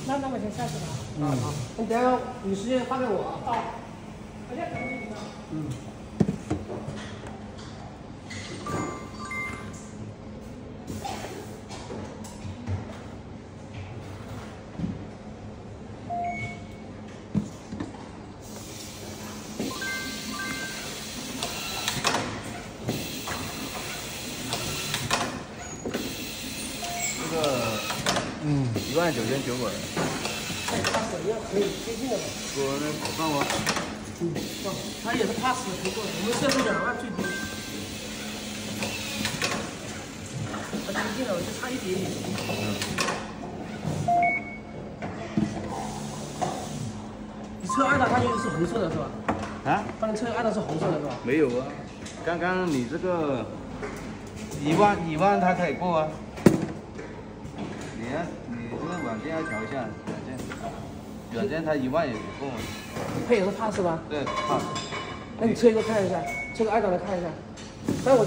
那我先下去了。 好， 你等下有时间发给我啊。我现在等你呢。 19900。 哎，他手要可以接近的吧？ 我那放我。 放。他也是pass不过，我们设置2万最低。他接近了，就差一点点。你车按到它就是红色的是吧？ 啊？ 刚才车按的是红色的是吧？ 没有啊，刚刚你这个1万它可以过啊。你这个软件要调一下，软件它1万也过。 配也是pass吧？ 对，pass。 那你车给我看一下，车个2档的看一下。但我。